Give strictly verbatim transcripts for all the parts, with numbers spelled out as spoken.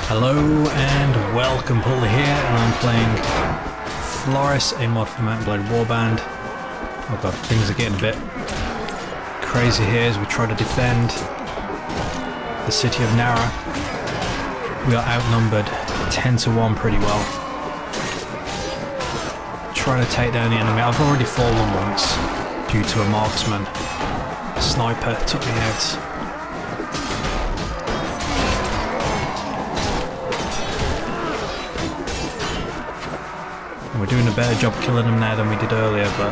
Hello and welcome, Paul here, and I'm playing Floris, a mod for Mount and Blade Warband. Oh god, things are getting a bit crazy here as we try to defend the city of Nara. We are outnumbered ten to one pretty well. Trying to take down the enemy. I've already fallen once due to a marksman. A sniper took me out. We're doing a better job killing them now than we did earlier, but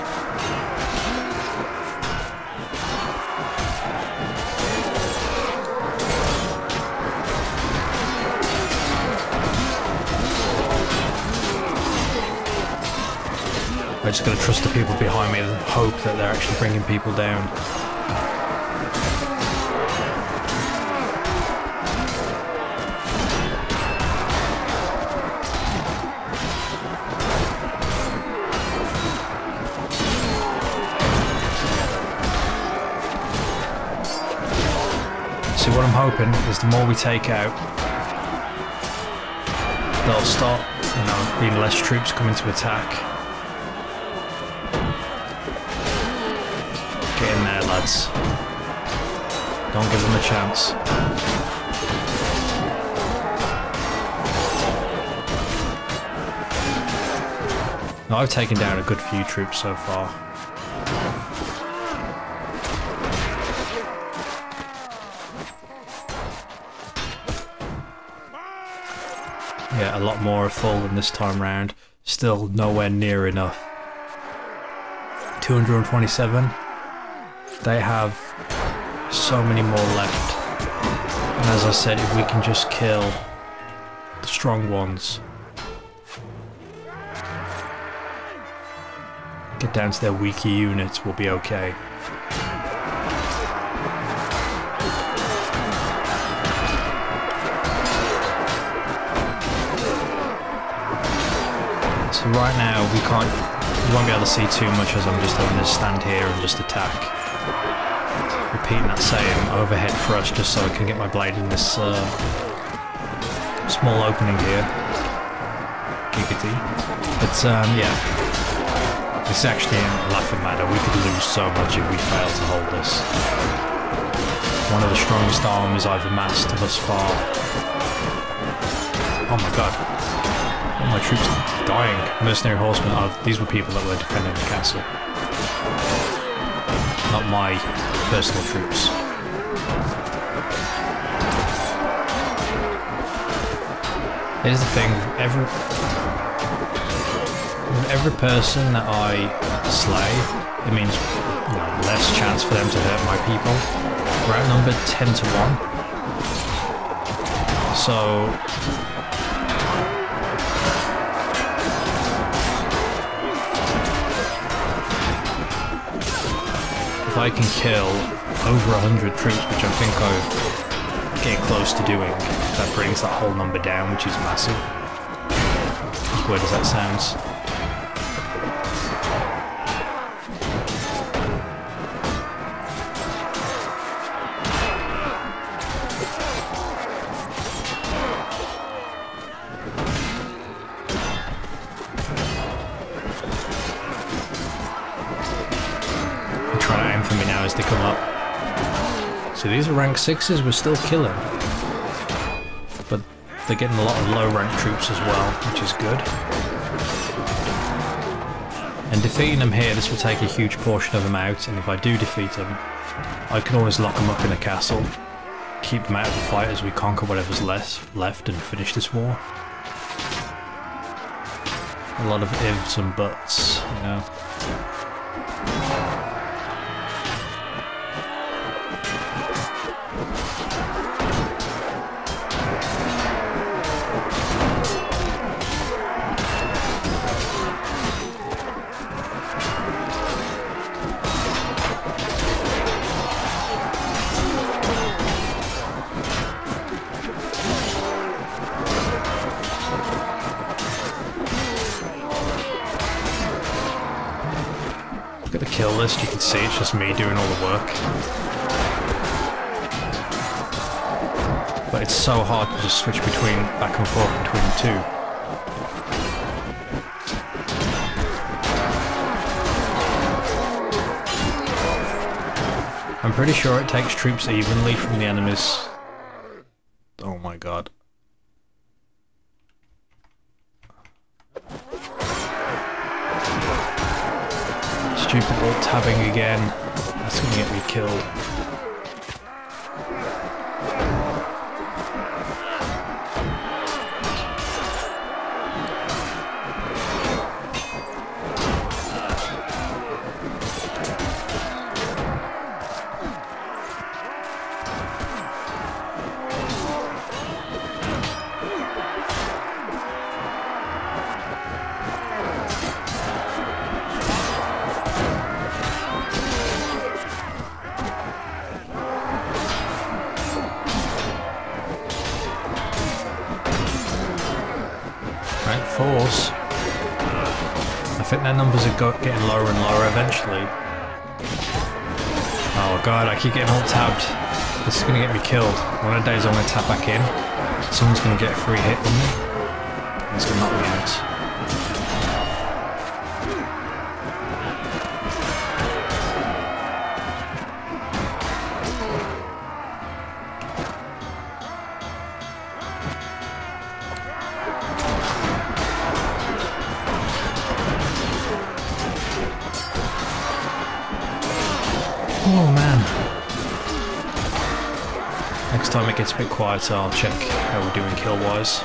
I just gotta trust the people behind me and hope that they're actually bringing people down. See, what I'm hoping is the more we take out, they'll start, you know, being less troops coming to attack. Get in there, lads. Don't give them a chance. Now, I've taken down a good few troops so far. Yeah, a lot more have fallen this time round. Still nowhere near enough. two hundred twenty-seven. They have so many more left. And as I said, if we can just kill the strong ones, get down to their weaker units, we'll be okay. So right now we can't, you won't be able to see too much as I'm just having to stand here and just attack. Repeating that same overhead thrust just so I can get my blade in this uh, small opening here. Giggity. But um, yeah, it's actually a laughing matter. We could lose so much if we fail to hold this. One of the strongest armies I've amassed thus far. Oh my god. All my troops are dying. Mercenary horsemen, are, these were people that were defending the castle. Not my personal troops. Here's the thing, every, every person that I slay, it means, you know, less chance for them to hurt my people. We're outnumbered ten to one. So if I can kill over a hundred troops, which I think I'm getting close to doing, that brings that whole number down, which is massive. As weird as that sounds. For me now as they come up. So these are rank sixes we're still killing. But they're getting a lot of low rank troops as well, which is good. And defeating them here, this will take a huge portion of them out, and if I do defeat them, I can always lock them up in a castle, keep them out of the fight as we conquer whatever's left, left and finish this war. A lot of ifs and buts, you know. Look at the kill list, you can see it's just me doing all the work. But but it's so hard to just switch between back and forth between the two. I'm pretty sure it takes troops evenly from the enemies. Oh my god. Stupid alt tabbing again. That's gonna get me killed. Force. I think their numbers are go getting lower and lower eventually. Oh god, I keep getting all tabbed. This is gonna get me killed. One of the days I'm gonna tap back in. Someone's gonna get a free hit on me. And it's gonna knock me out. Oh man. Next time it gets a bit quieter, I'll check how we're doing kill-wise.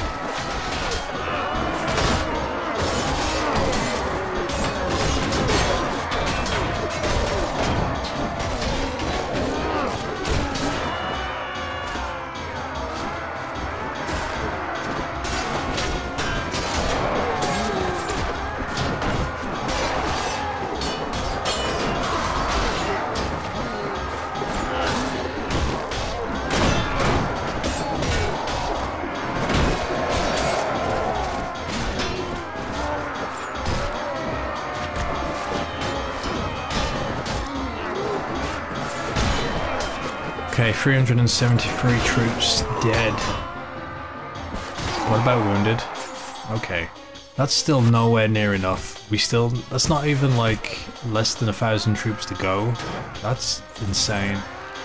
Okay, three hundred seventy-three troops dead. What about wounded? Okay. That's still nowhere near enough. We still... That's not even like less than a thousand troops to go. That's insane.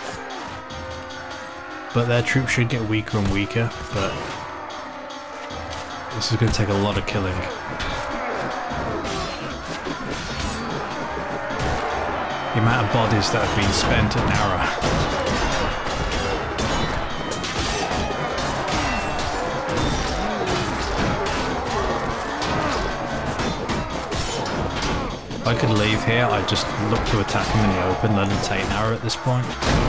But their troops should get weaker and weaker, but... This is going to take a lot of killing. The amount of bodies that have been spent at Nara. If I could leave here, I'd just look to attack him in the open, let him take Nara at this point.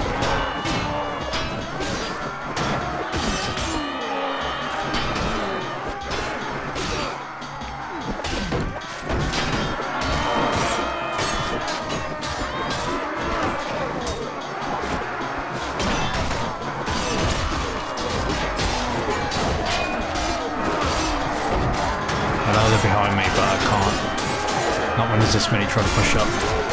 I know they're behind me, but I can't. Not when there's this many trying to push up.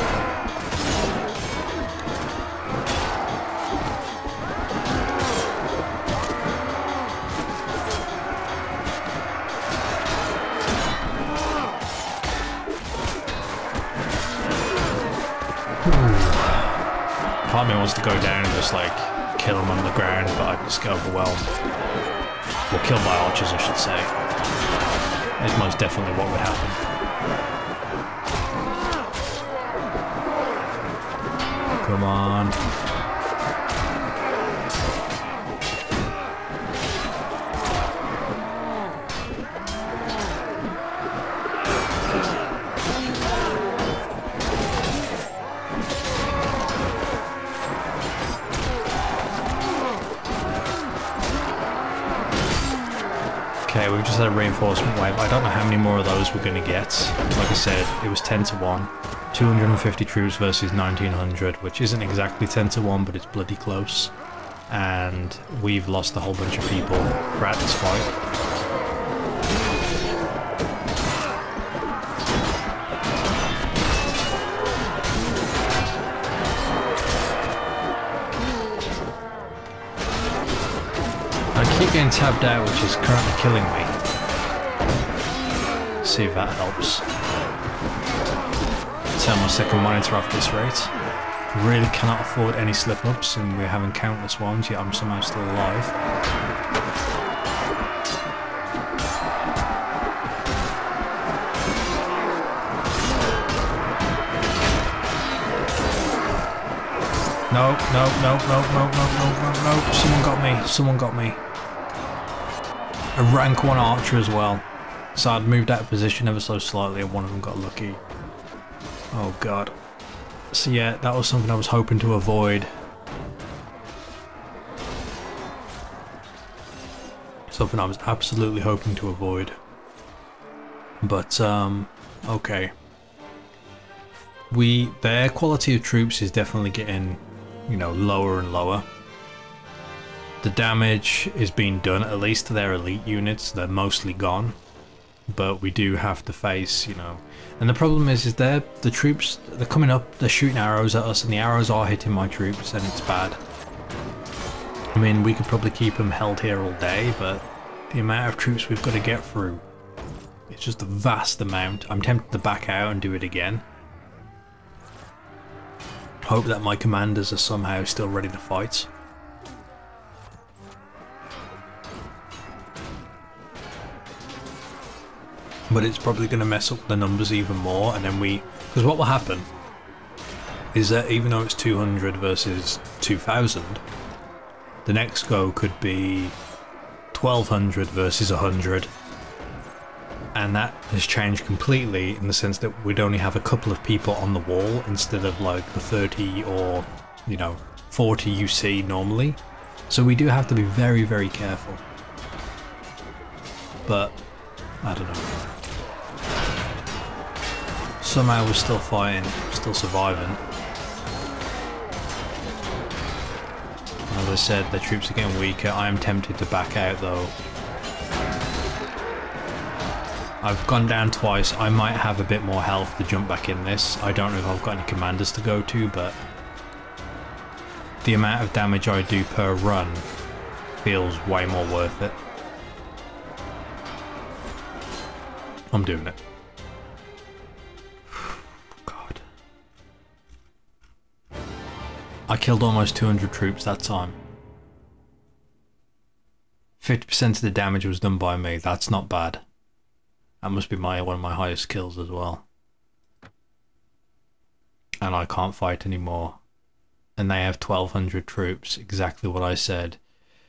Part of me wants to go down and just like kill them on the ground, but I just get overwhelmed. Or killed by archers, I should say. It's most definitely what would happen. Come on. Okay, we've just had a reinforcement wave. I don't know how many more of those we're going to get. Like I said, it was ten to one. two hundred fifty troops versus nineteen hundred, which isn't exactly ten to one, but it's bloody close. And we've lost a whole bunch of people throughout this fight. getting tabbed out, which is currently killing me. See if that helps. Turn my second monitor off this rate. Really cannot afford any slip-ups, and we're having countless ones, yet I'm somehow still alive. No, no, no, no, no, no, no, no, no. Someone got me. Someone got me. A rank one archer as well. So I'd moved out of position ever so slightly and one of them got lucky. Oh god. So yeah, that was something I was hoping to avoid. Something I was absolutely hoping to avoid. But, um, okay. We, their quality of troops is definitely getting, you know, lower and lower. The damage is being done, at least to their elite units. They're mostly gone. But we do have to face, you know, and the problem is, is they're, the troops, they're coming up, they're shooting arrows at us, and the arrows are hitting my troops, and it's bad. I mean, we could probably keep them held here all day, but the amount of troops we've got to get through, it's just a vast amount. I'm tempted to back out and do it again. Hope that my commanders are somehow still ready to fight. But it's probably going to mess up the numbers even more, and then we... Because what will happen is that even though it's two hundred versus two thousand, the next go could be twelve hundred versus one hundred. And that has changed completely in the sense that we'd only have a couple of people on the wall instead of like the thirty or, you know, forty you see normally. So we do have to be very, very careful. But, I don't know. Somehow we're still fighting, still surviving. As I said, the troops are getting weaker. I am tempted to back out though. I've gone down twice. I might have a bit more health to jump back in this. I don't know if I've got any commanders to go to, but the amount of damage I do per run feels way more worth it. I'm doing it. God. I killed almost two hundred troops that time. fifty percent of the damage was done by me. That's not bad. That must be my one of my highest kills as well. And I can't fight anymore. And they have twelve hundred troops, exactly what I said.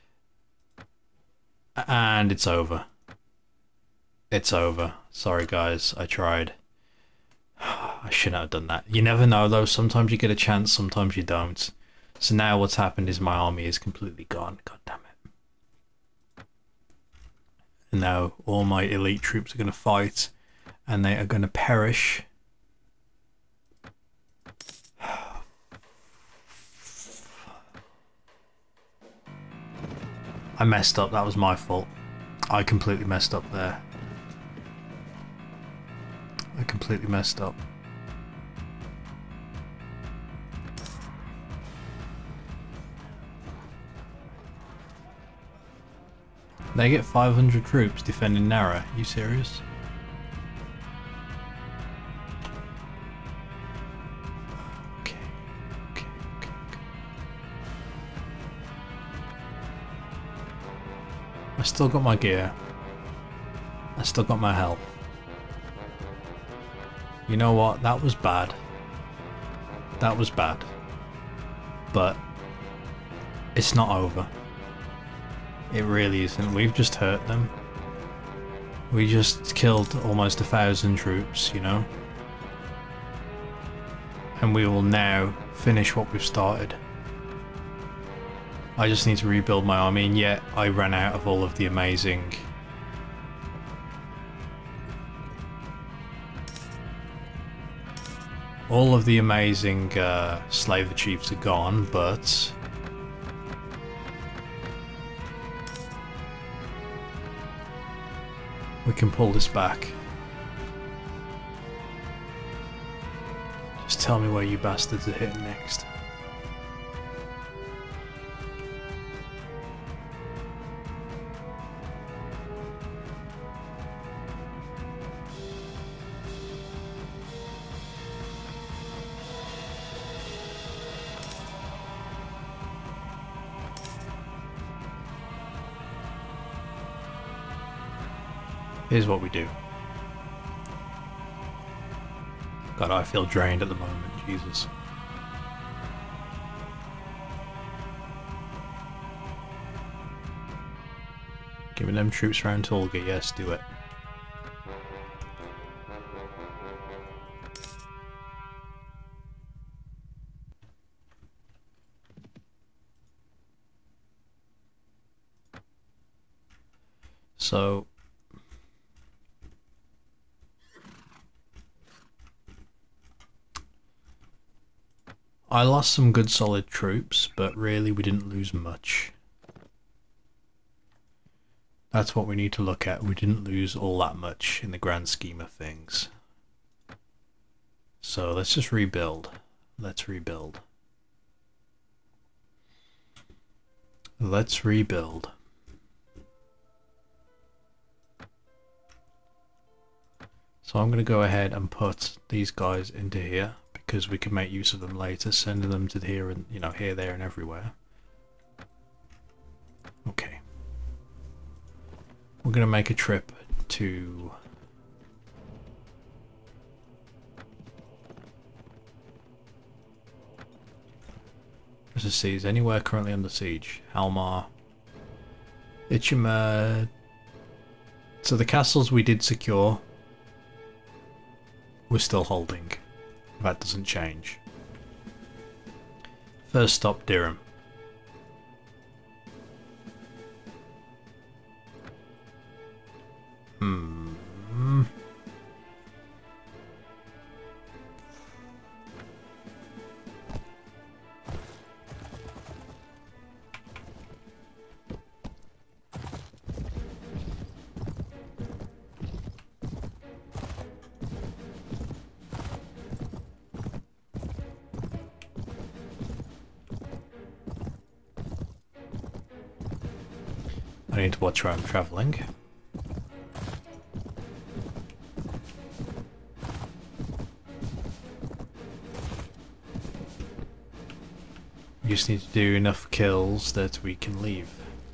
And it's over. It's over. Sorry guys, I tried. I shouldn't have done that. You never know though, sometimes you get a chance, sometimes you don't. So now what's happened is my army is completely gone. God damn it. And now all my elite troops are going to fight and they are going to perish. I messed up, that was my fault. I completely messed up there. I completely messed up. They get five hundred troops defending Nara. Are you serious? Okay. Okay, okay, okay. I still got my gear. I still got my health. You know what? That was bad. That was bad. But it's not over. It really isn't. We've just hurt them. We just killed almost a thousand troops, you know? And we will now finish what we've started. I just need to rebuild my army, and yet I ran out of all of the amazing... All of the amazing uh, Slaver Chiefs are gone, but... we can pull this back. Just tell me where you bastards are hitting next. Here's what we do. God, I feel drained at the moment, Jesus. Giving them troops around Tolga, yes, do it. So I lost some good solid troops, but really we didn't lose much. That's what we need to look at. We didn't lose all that much in the grand scheme of things. So let's just rebuild. Let's rebuild. Let's rebuild. So I'm going to go ahead and put these guys into here because we can make use of them later, sending them to here and, you know, here, there and everywhere. Okay. We're going to make a trip to let's just see, is anywhere currently under siege? Halmar, Ichima. So the castles we did secure, we're still holding. That doesn't change. First stop, Dirham. Hmm. I need to watch where I'm travelling. We just need to do enough kills that we can leave.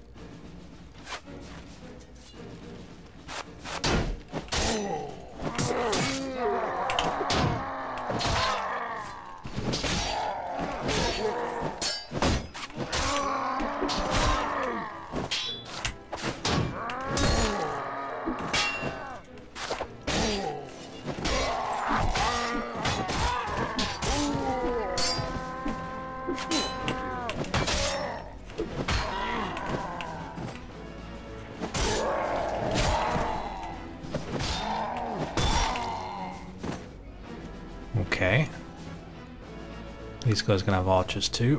Okay. These guys are gonna have archers too.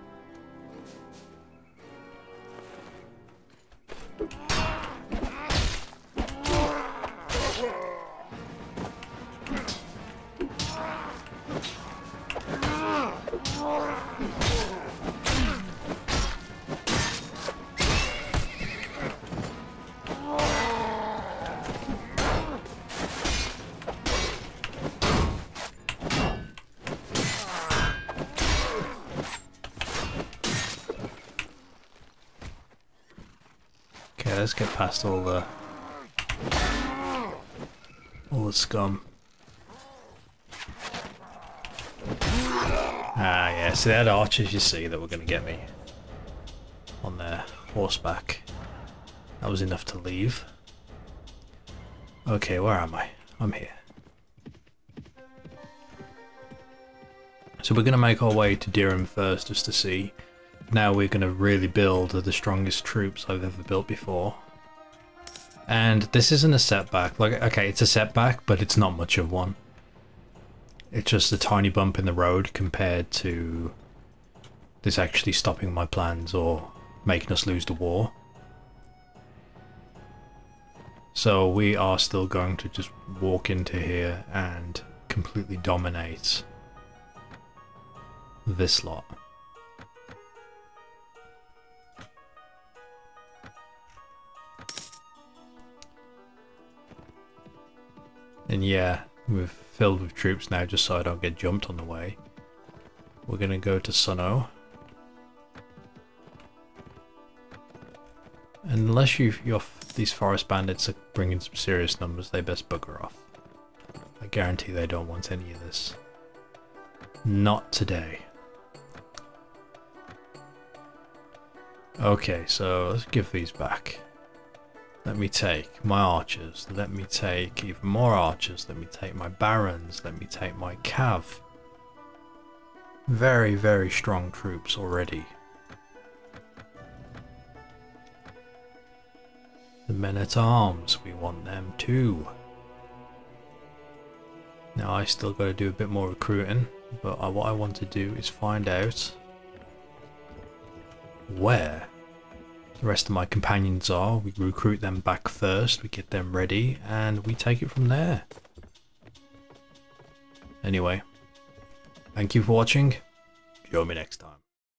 Okay, let's get past all the all the scum. Ah, yeah, so they had archers, you see, that were going to get me on their horseback. That was enough to leave. Okay, where am I? I'm here. So we're going to make our way to Dirham first, just to see. Now we're going to really build the strongest troops I've ever built before. And this isn't a setback. Like, okay, it's a setback, but it's not much of one. It's just a tiny bump in the road compared to this actually stopping my plans or making us lose the war. So we are still going to just walk into here and completely dominate this lot. And yeah, we're filled with troops now just so I don't get jumped on the way. We're gonna go to Sunno. Unless you, you're, these forest bandits are bringing some serious numbers, they best bugger off. I guarantee they don't want any of this. Not today. Okay, so let's give these back. Let me take my archers. Let me take even more archers. Let me take my barons. Let me take my cav. Very, very strong troops already. The men-at-arms, we want them too. Now I still got to do a bit more recruiting, but I, what I want to do is find out where the rest of my companions are. We recruit them back first, we get them ready, and we take it from there. Anyway, thank you for watching. Join me next time.